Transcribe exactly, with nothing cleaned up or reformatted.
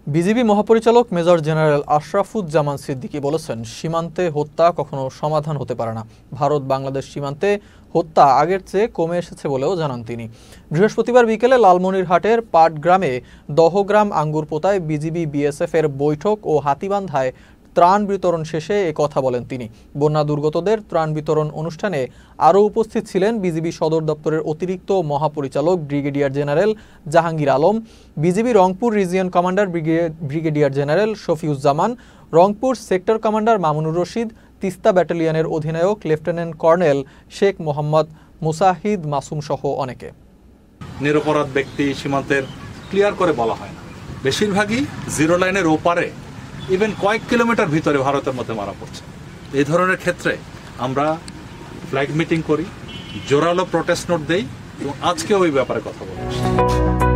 BGB মহাপরিচালক major general Ashrafuzzaman Siddiqui বলেছেন, সীমান্তে হত্যা কখনো সমাধান হতে পারে না। ভারত বাংলাদেশ সীমান্তে হত্যা আগের চেয়ে কমে এসেছে বলেও জানান তিনি। বৃহস্পতিবার বিকেলে লালমনিরহাটের পাটগ্রামে দহগ্রাম আঙ্গুরপোতায় বিজিবি বিএসএফ এর বৈঠক ও হাতীবান্ধায় ত্রাণ বিতরণ শেষে এ কথা বলেন তিনি। বন্যা দুর্গতদের ত্রাণ বিতরণ অনুষ্ঠানে আরও উপস্থিত ছিলেন বিজিবি সদর দপ্তরের অতিরিক্ত মহাপরিচালক brigadier general Jahangir Alam, BGB Rangpur region commander brigadier general Shafiuzzaman, Rangpur sector commander Mamunur Rashid, Teesta ব্যাটালিয়নের অধিনায়ক লেফটেন্যান্ট কর্নেল শেখ মোহাম্মদ মুসাহিদ মাসুম সহ অনেকে। নিরপরাধ ব্যক্তি সীমান্তের ক্লিয়ার করে বলা হয় না, বেশিরভাগই জিরো লাইনের ওপারে ইভেন কয়েক কিলোমিটার ভিতরে ভারতের মধ্যে মারা পড়ছে। এই ধরনের ক্ষেত্রে আমরা ফ্ল্যাগ মিটিং করি, জোরালো প্রোটেস্ট নোট দেই এবং আজকে ওই ব্যাপারে কথা বলছি।